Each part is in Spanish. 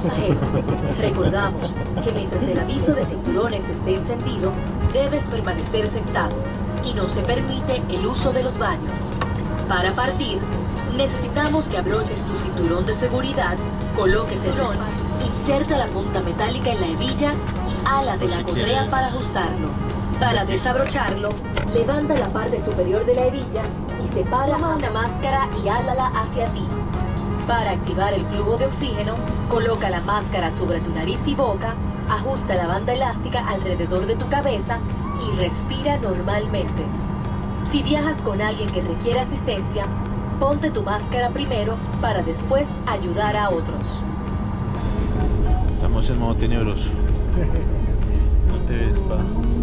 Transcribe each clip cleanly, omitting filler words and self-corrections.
pasajero. Recordamos que mientras el aviso de cinturones esté encendido, debes permanecer sentado y no se permite el uso de los baños. Para partir, necesitamos que abroches tu cinturón de seguridad, coloques el ron, inserta la punta metálica en la hebilla y ala de la correa para ajustarlo. Para desabrocharlo, levanta la parte superior de la hebilla y separa una máscara y álala hacia ti. Para activar el flujo de oxígeno, coloca la máscara sobre tu nariz y boca, ajusta la banda elástica alrededor de tu cabeza y respira normalmente. Si viajas con alguien que requiere asistencia, ponte tu máscara primero para después ayudar a otros. Estamos en modo tenebroso. No te ves, pa.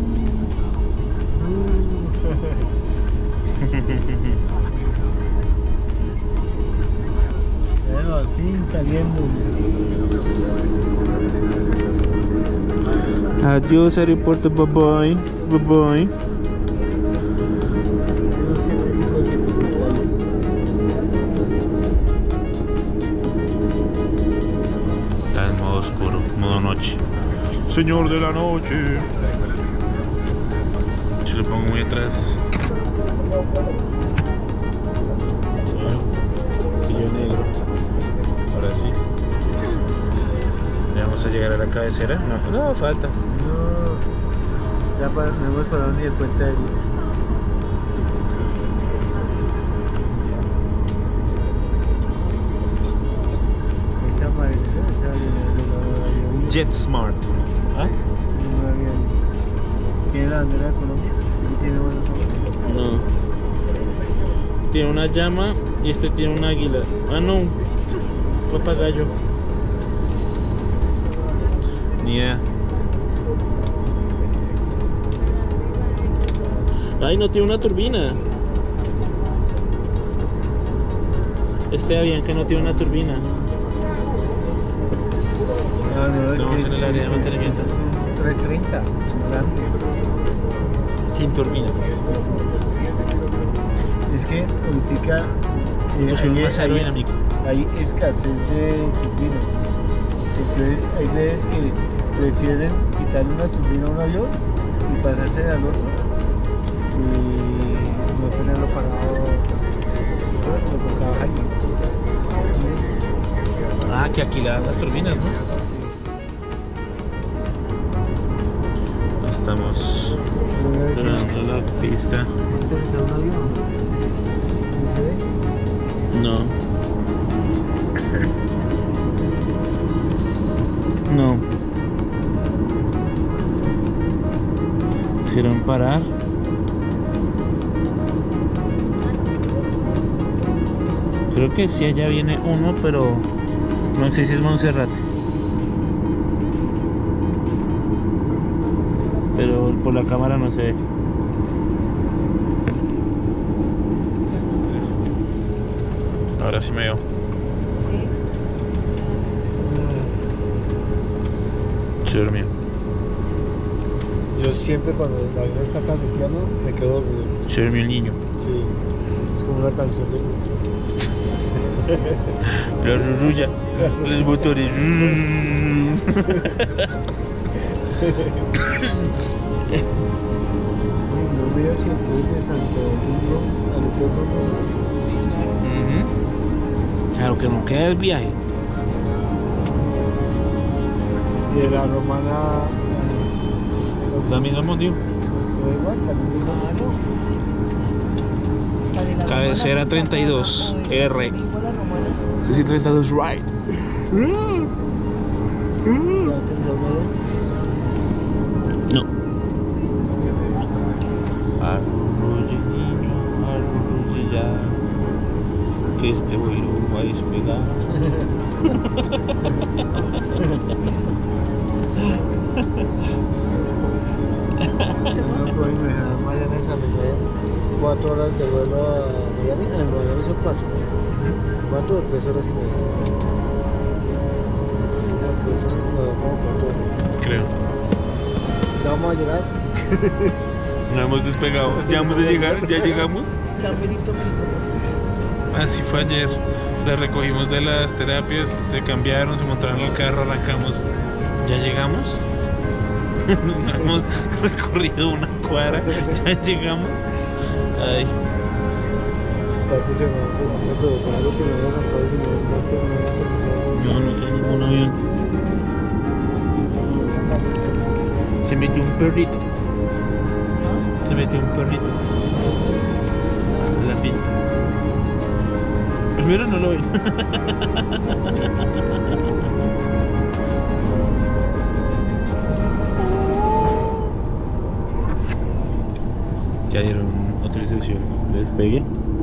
Bueno, al fin saliendo. Adiós aeropuerto, bye bye. Bye bye. Son 757 que está ahí. Está en modo oscuro, modo noche. Señor de la noche. Si lo pongo muy atrás. Sillo negro. Ahora sí. ¿Ya vamos a llegar a la cabecera? No, falta. No, ya no hemos parado ni el puente aéreo. Esa amarilla, esa avión. JetSmart. ¿Ah? ¿Tiene la bandera de Colombia? ¿Sí tiene buenos ojos? No. Tiene una llama y este tiene un águila. Ah, no. Un papagayo. Ni idea. Ay, no tiene una turbina. Este avión que no tiene una turbina. No, es Estamos que en el área de mantenimiento. 330, es un grande. Sin turbina. Es que ahorita Es un más aerodinámico. hay escasez de turbinas. Entonces hay veces que prefieren quitarle una turbina a un avión y pasarse al otro y no tenerlo parado. Eso lo contaba Jaime. Ah, que aquí le dan las turbinas, ¿no? Estamos entrando la pista. ¿No interesa un avión? ¿No se ve? No. No. Hicieron parar. Creo que sí, allá viene uno, pero no sé si es Monserrate. Pero por la cámara no se ve. Ahora sí me veo. Se durmió. Yo siempre cuando el avión está carreteando me quedo dormido. Se durmió el niño. Sí, es como una canción de... La rurulla. Los motores. No mira que tú de Santo Domingo a lo que son 2 horas. Claro que no queda el viaje. Y de la romana... La misma motivo. Igual, también Cabecera 32 R 632 right. No. Arrulle niño, arrulle ya, que este vuelo va a despegar. No, me dejaron mayonesa, me quedan 4 horas de vuelo a Miami. En Miami son 4. 4 o 3 horas y media. Sí, como 3 horas, no, como 4 horas. Creo. Ya vamos a llegar. No hemos despegado. Ya vamos a llegar, ya llegamos. Ya merito. Así fue ayer. Las recogimos de las terapias, se cambiaron, se montaron en el carro, arrancamos. ¿Ya llegamos? No hemos recorrido una cuadra, ya llegamos. Ay. ¿Cuántos se me preguntaron algo que me No, no soy ningún avión. Se metió un perrito. Se metió un perrito en la pista. Primero no lo ves. Ya dieron autorización de despegue.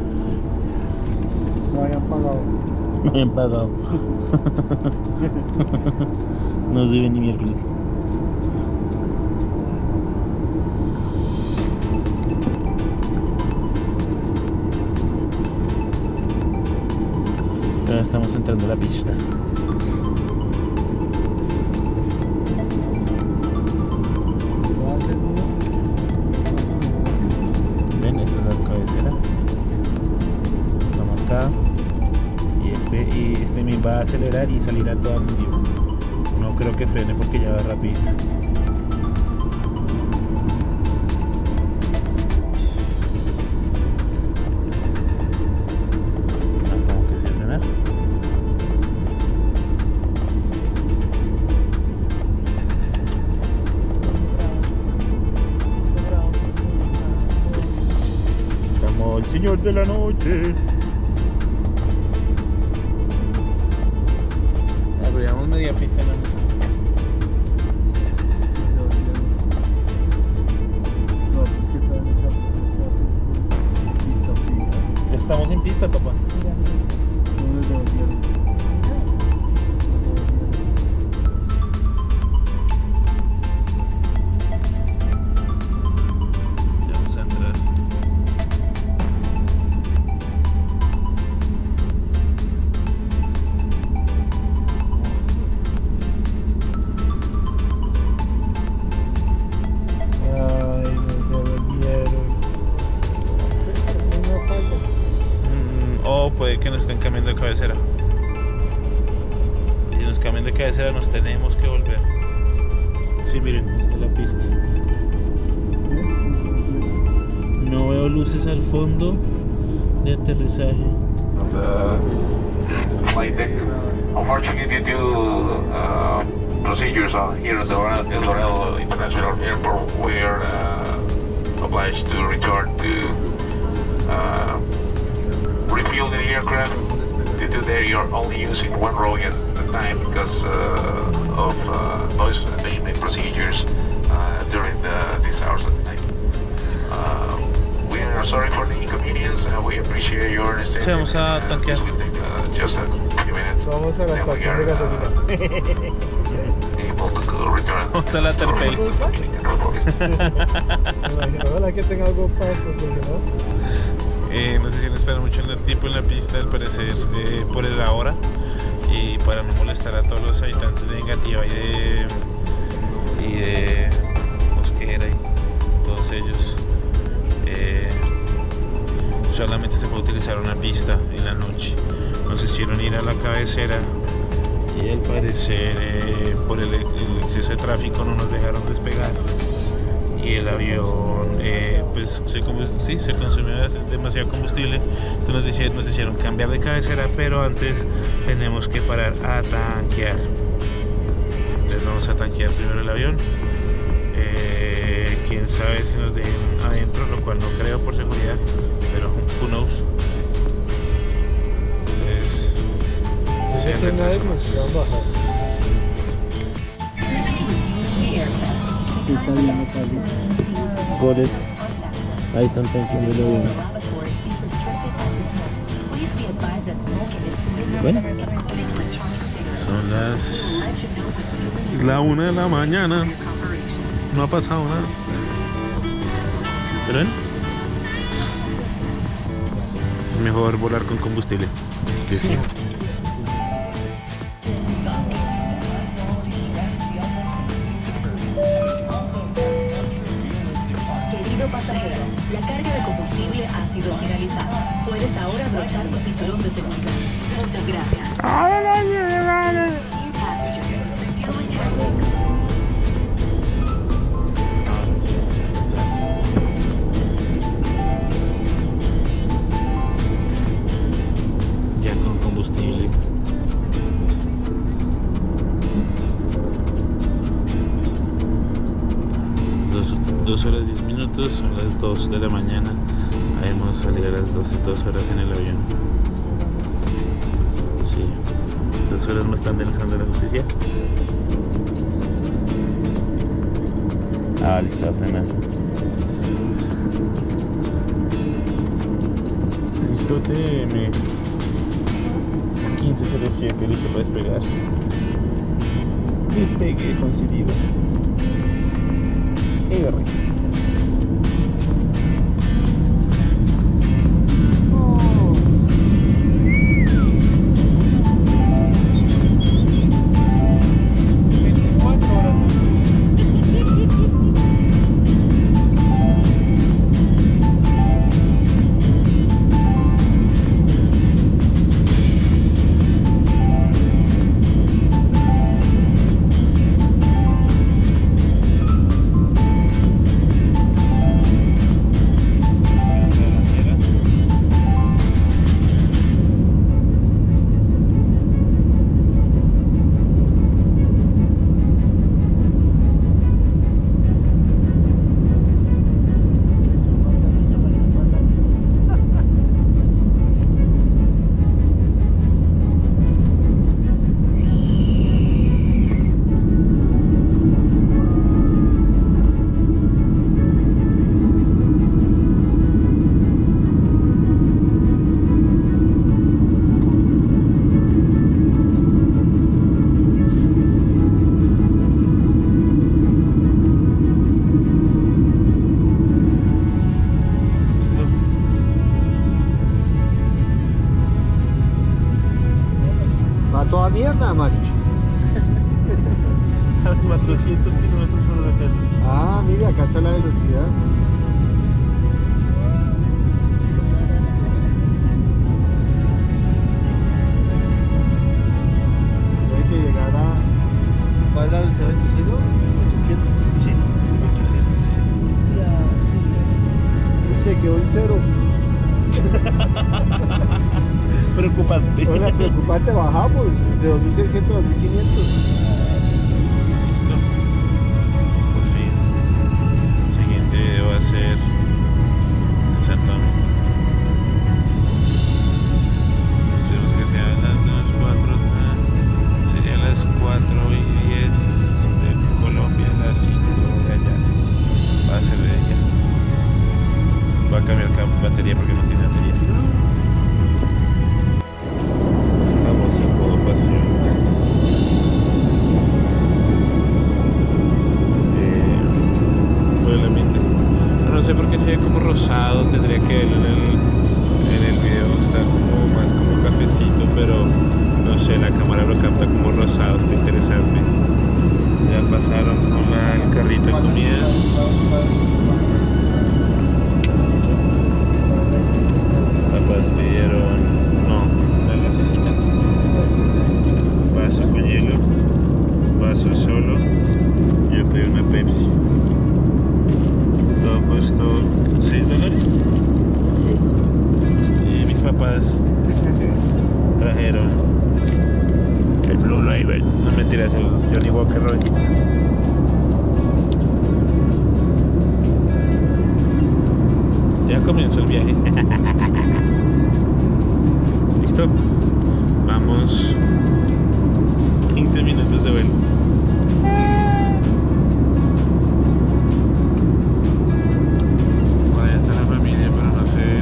No habían pagado. No habían pagado. No se ven ni miércoles. Ya estamos entrando a la pista. Ven, esta es la cabecera. Estamos acá. Y este me va a acelerar y salir a toda medio. No creo que frene porque ya va rapidito. Tengo que frenar. Como el señor de la noche. Llevamos media pista en la música. No, pues que tal esa pista fija. Estamos en pista, papá. No les devolvieron. Ya vamos a entrar. Ay, nos devolvieron. Una falta. O puede que nos estén cambiando de cabecera. Y si nos cambian de cabecera nos tenemos que volver. Sí, miren, esta es la pista. No veo luces al fondo de aterrizaje. Flight deck. Unfortunately, due to procedures here at the El Dorado International Airport, we are obliged to return to refuel the aircraft. Due to that, you're only using one row at a time because of noise abatement procedures during these hours of the night. We are sorry for the inconvenience and we appreciate your understanding. Sí, vamos a tanquear. This will take just a few minutes. Vamos a la Then we estación de are, gasolina. able to return. Vamos a la Terpel. Ojalá que tenga algo para proporcionar. No sé si nos esperan mucho en el tiempo en la pista, al parecer, por la hora. Y para no molestar a todos los habitantes de Engativá y de Mosquera y todos ellos. Solamente se puede utilizar una pista en la noche. Nos hicieron ir a la cabecera y al parecer por el exceso de tráfico no nos dejaron despegar y el avión pues se consumió demasiado combustible. Entonces nos hicieron cambiar de cabecera, pero antes tenemos que parar a tanquear. Entonces vamos a tanquear primero el avión. Quién sabe si nos dejen adentro, lo cual no creo por seguridad, pero who knows. Dice que nadie nos va a bajar. Está bien, casi. Goles. Ahí están tanqueando el avión. Bueno, son es la 1 de la mañana. No ha pasado nada. ¿Pero ven? Es mejor volar con combustible que sí. Querido pasajero, la carga de combustible ha sido finalizada. Puedes ahora abrochar tu cinturón de seguridad. Muchas gracias. Dear passengers, the fueling has been ya con combustible. Dos horas 10 minutos, son las 2 de la mañana. Hemos salido a las 2 horas en el avión. Sí, 2 horas más tarde en el Salón de la Justicia. Ah, listo, apenas. Listo, TM 1507, listo para despegar. Despegue concedido. R. Toda mierda, amarillo. A 400 kilómetros por hora casi. Ah, mire, acá está la velocidad. Hay que llegar a... ¿Cuál es la velocidad de tu cero? 800. Sí, 800. No sé, quedó en cero. Preocupante. Hola, preocupante, bajamos de 2600 a 2500. Listo. Por fin. El siguiente video va a ser en Santo Domingo. Esperemos que sean las 4. Serían las 4:10 de Colombia, las 5 de allá. Va a ser de allá. Va a cambiar batería porque no tiene batería. Estamos en modo pasión. Por el ambiente. No sé por qué se ve como rosado, tendría que verlo en el video. Está como más como cafecito, pero no sé, la cámara lo capta como rosado, está interesante. Ya pasaron con el carrito de comidas. Papás pidieron, no, la gasecita, vaso con hielo, vaso solo, yo pedí una Pepsi. Todo costó $6. Y mis papás trajeron el Blue Label, no mentiras, el Johnny Walker rojito. Ya comenzó el viaje. ¿Listo? Vamos 15 minutos de vuelo. Por allá está la familia, pero no sé.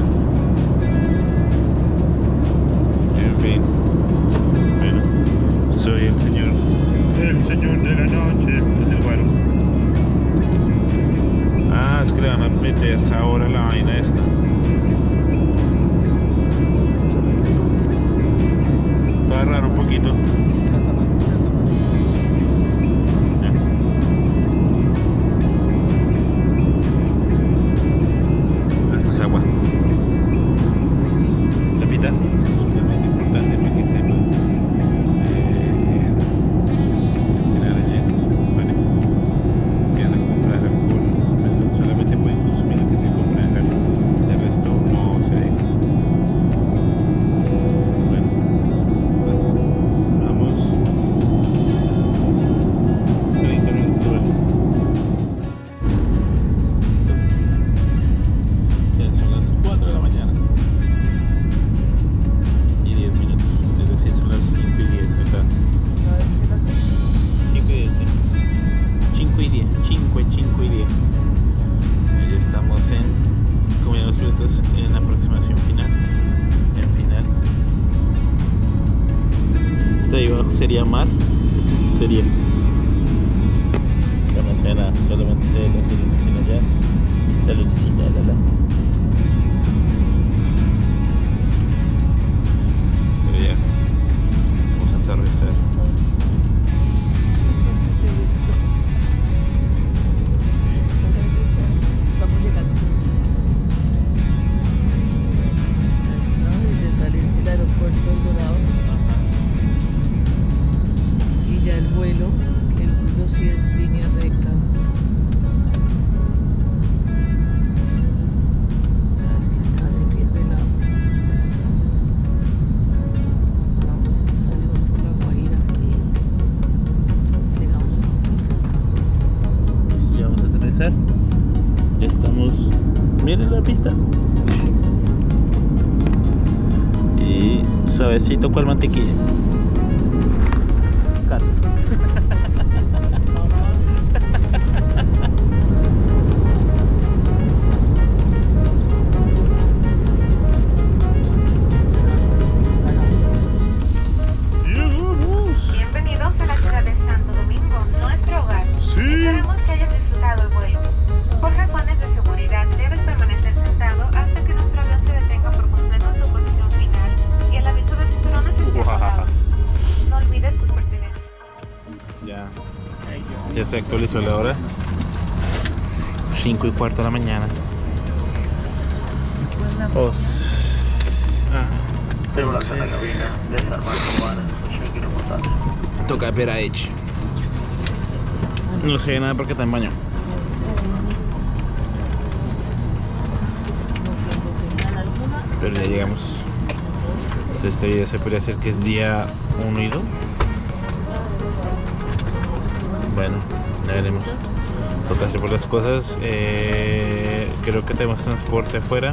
En fin. Bueno, soy el señor de la noche, el guaro. Ah, es que le van a meter ahora la vaina esta. Va a agarrar un poquito. Esto es agua. Bueno, no se nada, solamente se la selección allá, la lucecita, Pero ya, vamos a aterrizar. Estamos llegando. Ahí está, desde salir del aeropuerto del Dorado. Y ya el vuelo sí es línea recta. Es que acá se pierde la... Vamos, salimos por La Guajira y llegamos a Ya vamos a aterrizar. Ya estamos. Miren la pista. Y suavecito cual mantequilla. Casa. Bienvenidos a la ciudad de Santo Domingo, nuestro hogar. Esperamos que hayas disfrutado el vuelo. Por razones de seguridad, debes permanecer sentado hasta que nuestro avión se detenga por completo en su posición final y el aviso de cinturones esté apagado. No olvides tus pertenencias. Ya se actualizó la hora. 5:15 de la mañana. Toca ver a Edge. No se ve nada porque está en baño. Pero ya llegamos. Entonces este día se podría hacer que es día 1 y 2. Bueno, ya veremos. Toca hacer por las cosas. Creo que tenemos transporte afuera.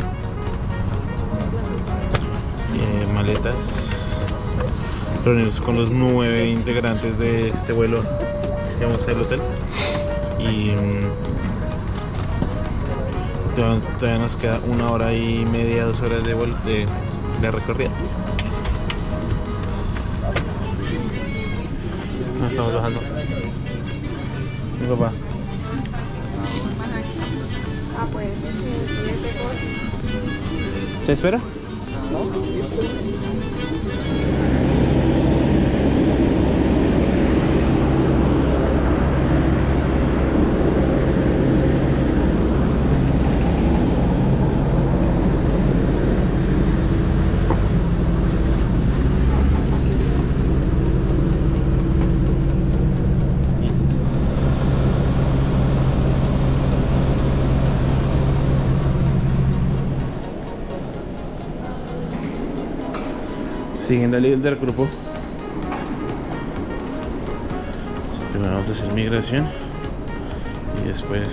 Maletas. Reunirnos con los 9 integrantes de este vuelo que vamos al hotel. Y todavía nos queda 1 hora y media, 2 horas de vuelo de recorrida. Nos estamos bajando. Mi papá. ¿Te espera? Siguiendo el líder del grupo. Primero vamos a hacer migración y después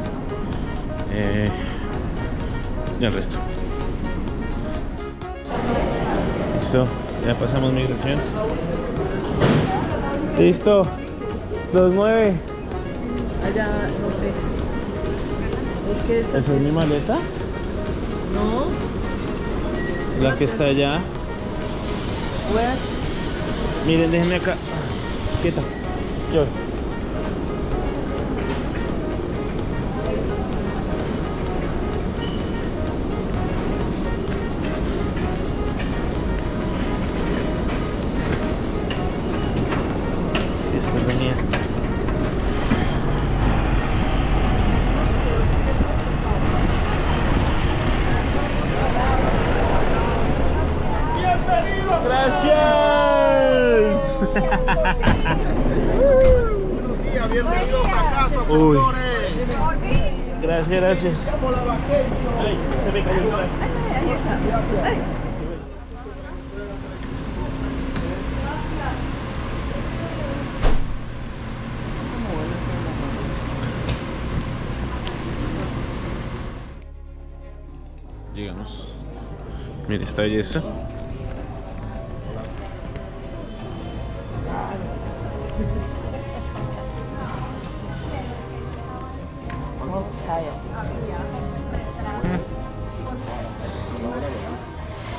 el resto. Listo, ya pasamos migración. Listo, 29. allá, no sé. Es que esta ¿Esa es mi maleta? No. La que está allá. Where? Miren, déjenme acá. Quieta. Yo. Sí, esto venía. ¡Gracias! Bienvenidos a casa, Uy. señores. Gracias, gracias. Ay, se me cayó una. Llegamos. Mira esta belleza.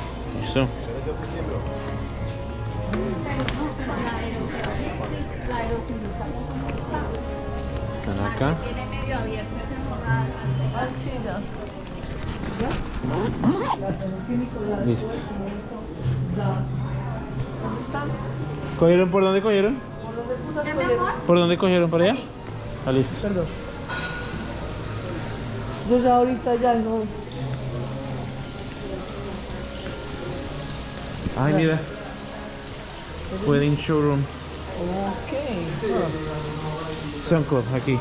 Listo. Están acá. Tiene medio abierto ese morral. Ay, sí, ya. Listo. ¿Dónde están? ¿Cogieron? ¿Por dónde cogieron? ¿Por dónde putas cogieron? ¿Por dónde cogieron? ¿Para allá? Ah, listo. Perdón. Yo ya ahorita ya no. Ay, mira. Wedding showroom. Ok. Sun Club, aquí.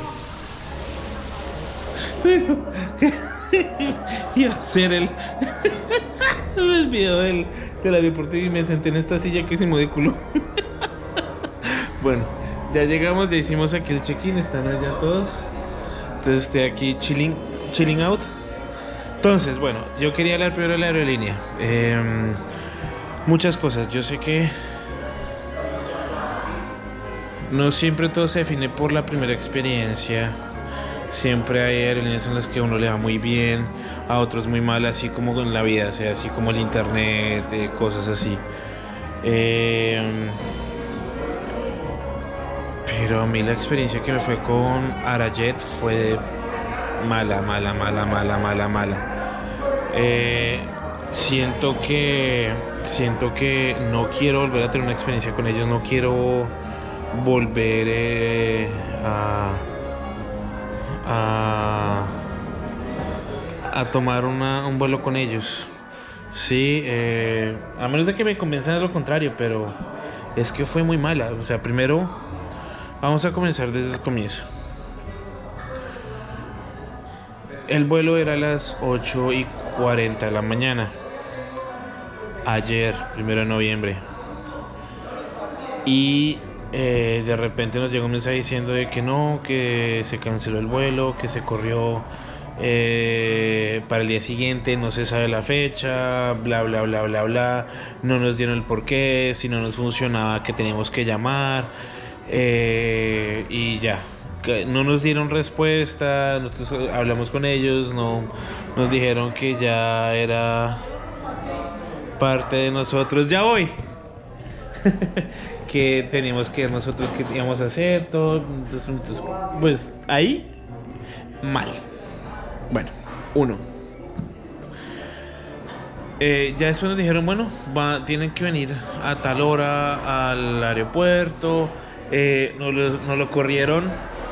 Iba a hacer el video del aeropuerto y me senté en esta silla que se me dio culo. Bueno, ya llegamos, ya hicimos aquí el check-in, están allá todos. Entonces estoy aquí chilling out. Entonces, bueno, yo quería hablar primero de la aerolínea. Muchas cosas, yo sé que no siempre todo se define por la primera experiencia. Siempre hay aerolíneas en las que a uno le va muy bien, a otros muy mal, así como con la vida, o sea, así como el internet, cosas así. Pero a mí la experiencia que me fue con Arajet fue mala. Siento que no quiero volver a tener una experiencia con ellos, no quiero volver a tomar un vuelo con ellos. Sí, a menos de que me convenzan de lo contrario, pero es que fue muy mala. O sea, primero vamos a comenzar desde el comienzo. El vuelo era a las 8:40 de la mañana. Ayer, 1 de noviembre. Y de repente nos llegó un mensaje diciendo de que no, que se canceló el vuelo, que se corrió para el día siguiente, no se sabe la fecha, bla bla bla bla bla. No nos dieron el porqué, si no nos funcionaba que teníamos que llamar, y ya. No nos dieron respuesta, nosotros hablamos con ellos, no nos dijeron que ya era parte de nosotros. Ya voy. Que teníamos que ver nosotros qué íbamos a hacer, todo. Entonces, pues ahí mal. Bueno, ya después nos dijeron, bueno, tienen que venir a tal hora al aeropuerto. Nos lo corrieron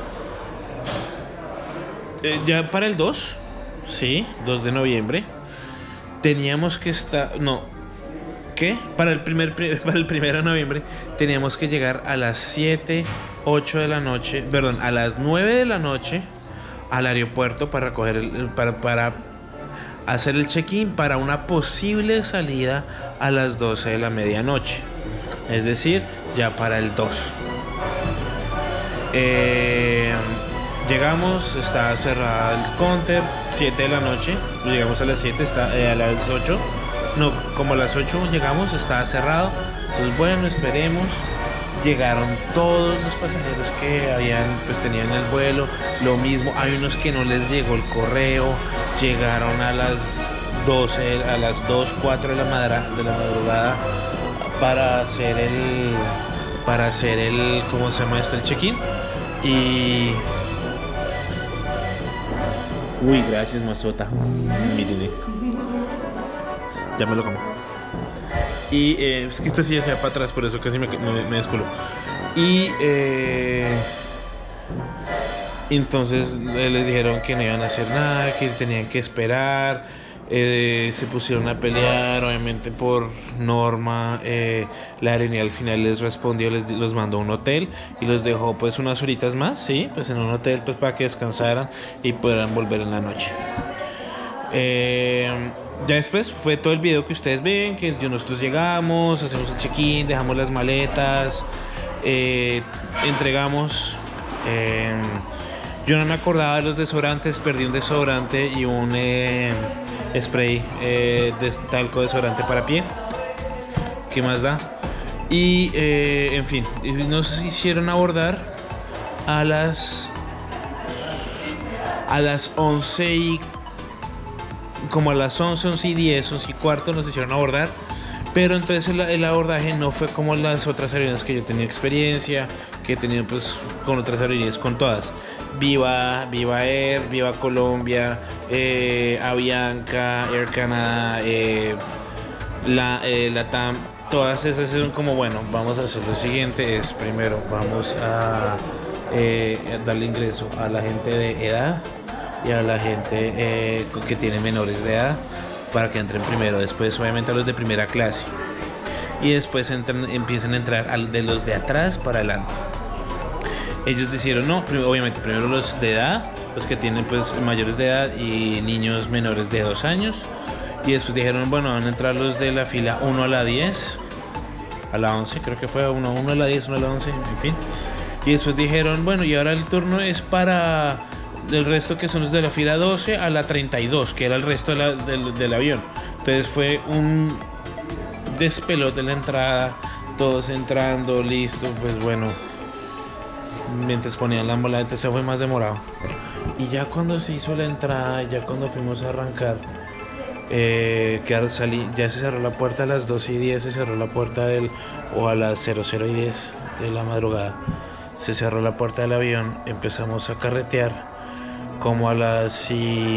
ya para el 2, sí, 2 de noviembre. Teníamos que estar, no, ¿qué? Para el 1 de noviembre teníamos que llegar a las 7, 8 de la noche, perdón, a las 9 de la noche al aeropuerto para recoger para hacer el check-in para una posible salida a las 12 de la medianoche. Es decir, ya para el 2. Llegamos, está cerrada el counter, 7 de la noche, llegamos a las 7, está a las 8, no, como a las 8 llegamos, estaba cerrado. Pues bueno, esperemos. Llegaron todos los pasajeros que tenían el vuelo, lo mismo, hay unos que no les llegó el correo, llegaron a las 12, a las 2, 4 de la madrugada para hacer el ¿cómo se llama esto? El check-in. Y uy, gracias, Mazota. Miren esto. Ya me lo como. Y es que esta silla se va para atrás, por eso casi me desculo. Y entonces les dijeron que no iban a hacer nada, que tenían que esperar. Se pusieron a pelear, obviamente por norma. La aerolínea al final les respondió, los mandó a un hotel y los dejó pues unas horitas más, sí, pues en un hotel pues para que descansaran y pudieran volver en la noche. Ya después fue todo el video que ustedes ven, que nosotros llegamos, hacemos el check-in, dejamos las maletas, entregamos. Yo no me acordaba de los desodorantes, perdí un desodorante y un spray de talco desodorante para pie. ¿Qué más da? Y en fin, nos hicieron abordar a las 11 y como a las 11 y 10, 11 y cuarto nos hicieron abordar. Pero entonces el abordaje no fue como las otras aerolíneas que yo tenía experiencia, que he tenido pues con otras aerolíneas, con todas. Viva Air, Viva Colombia, Avianca, Air Canada, LATAM, todas esas son como, bueno, vamos a hacer lo siguiente, es primero vamos a darle ingreso a la gente de edad y a la gente que tiene menores de edad para que entren primero, después obviamente a los de primera clase y después empiezan a entrar de los de atrás para adelante. Ellos dijeron no, obviamente primero los de edad, los que tienen pues mayores de edad y niños menores de 2 años, y después dijeron bueno, van a entrar los de la fila 1 a la 10, a la 11 creo que fue, 1 a la 10, 1 a la 11, en fin. Y después dijeron bueno, y ahora el turno es para el resto que son los de la fila 12 a la 32, que era el resto del avión. Entonces fue un despelote de la entrada, todos entrando, listo, pues bueno, mientras ponían la maleta se fue más demorado. Y ya cuando se hizo la entrada, ya cuando fuimos a arrancar, ya se cerró la puerta a las 2:10, se cerró la puerta o a las 00:10 de la madrugada, se cerró la puerta del avión, empezamos a carretear, como a las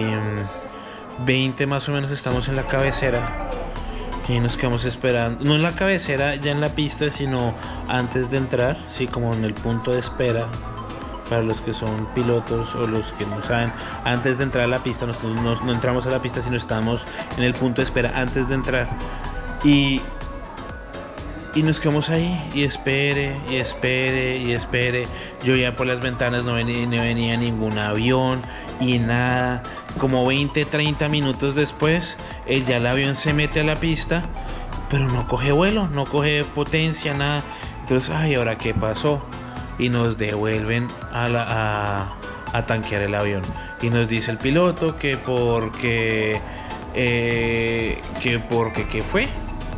20 más o menos estamos en la cabecera y nos quedamos esperando, no en la cabecera ya en la pista, sino antes de entrar, sí, como en el punto de espera. Para los que son pilotos o los que no saben, antes de entrar a la pista, no entramos a la pista, sino estamos en el punto de espera antes de entrar. Y nos quedamos ahí y espere. Yo ya por las ventanas no venía ningún avión y nada. Como 20-30 minutos después, ya el avión se mete a la pista, pero no coge vuelo, no coge potencia, nada. Entonces, ay, ¿ahora qué pasó? Y nos devuelven a tanquear el avión. Y nos dice el piloto que porque ¿qué fue?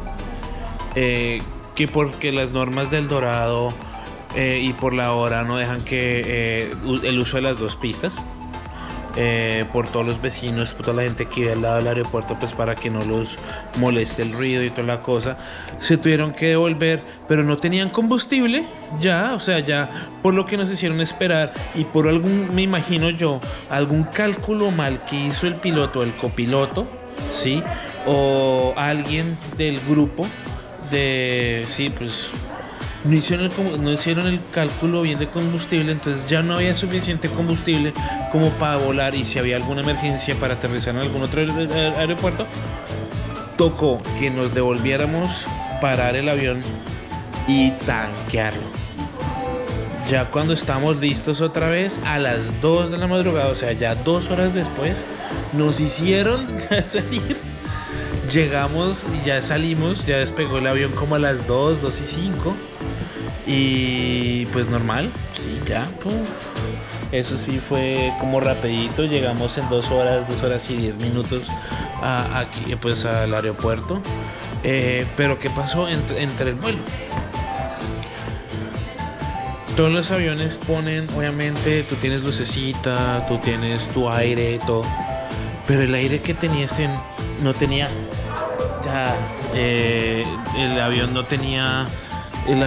Que porque las normas del Dorado y por la hora no dejan que el uso de las dos pistas. Por todos los vecinos, por toda la gente que vive al lado del aeropuerto, pues para que no los moleste el ruido y toda la cosa, se tuvieron que devolver, pero no tenían combustible ya, o sea, ya por lo que nos hicieron esperar y por algún, me imagino yo, algún cálculo mal que hizo el piloto, el copiloto, sí, o alguien del grupo sí, pues no hicieron el cálculo bien de combustible, entonces ya no había suficiente combustible como para volar, y si había alguna emergencia para aterrizar en algún otro aeropuerto, tocó que nos devolviéramos, parar el avión y tanquearlo. Ya cuando estamos listos otra vez a las 2 de la madrugada, o sea, ya 2 horas después, nos hicieron salir. Llegamos y ya salimos, ya despegó el avión como a las 2:05 y pues normal, sí, ya, pum. Eso sí fue como rapidito, llegamos en 2 horas y 10 minutos aquí pues al aeropuerto. Pero ¿qué pasó entre el vuelo? Todos los aviones ponen, obviamente, tú tienes lucecita, tú tienes tu aire, todo, pero el aire que tenía no tenía. Ya, el avión no tenía el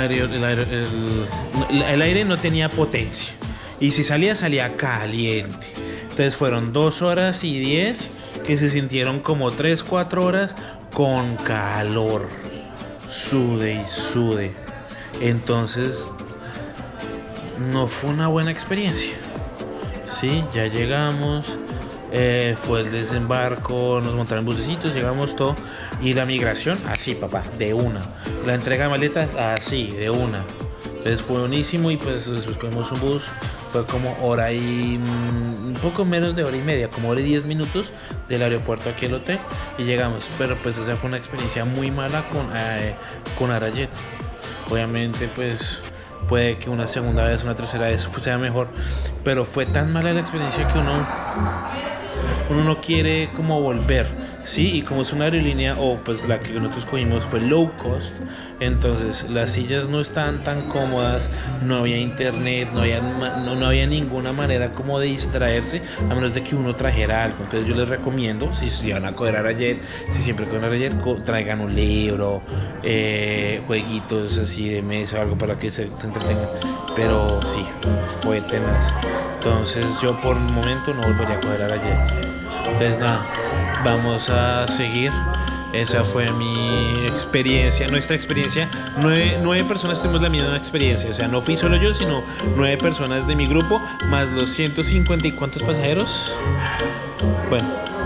aire no tenía potencia, y si salía caliente. Entonces fueron 2 horas y 10 que se sintieron como 3-4 horas con calor, sude. Entonces no fue una buena experiencia. Sí, ya llegamos. Fue el desembarco, nos montaron bucecitos, llegamos todo. Y la migración, así, papá, de una. La entrega de maletas, así, de una. Entonces fue buenísimo, y pues después cogimos un bus. Fue como hora y un poco menos de hora y media, como hora y 10 minutos del aeropuerto aquí al hotel, y llegamos. Pero pues esa fue una experiencia muy mala con Arajet. Obviamente pues puede que una segunda vez, una tercera vez sea mejor, pero fue tan mala la experiencia que uno no quiere como volver. Sí, y como es una aerolínea, o pues la que nosotros cogimos fue low cost, entonces las sillas no estaban tan cómodas, no había internet, no había ninguna manera como de distraerse, a menos de que uno trajera algo. Entonces yo les recomiendo, si van a coger a Jet, si siempre cogen a Jet, traigan un libro, jueguitos así de mesa, algo para que se entretengan. Pero sí, fue tenaz. Entonces yo por un momento no volvería a coger a Jet. Entonces nada, vamos a seguir. Esa fue mi experiencia, nuestra experiencia. 9 personas tuvimos la misma experiencia. O sea, no fui solo yo, sino 9 personas de mi grupo, más los 150 y cuántos pasajeros. Bueno,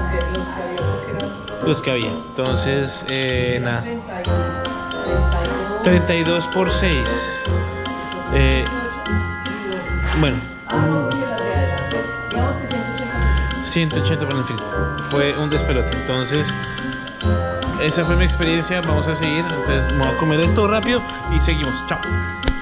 los que había. Entonces, nada. 32 por 6. Bueno. 180, pero en fin, fue un despelote. Entonces, esa fue mi experiencia. Vamos a seguir. Entonces, me voy a comer esto rápido y seguimos. Chao.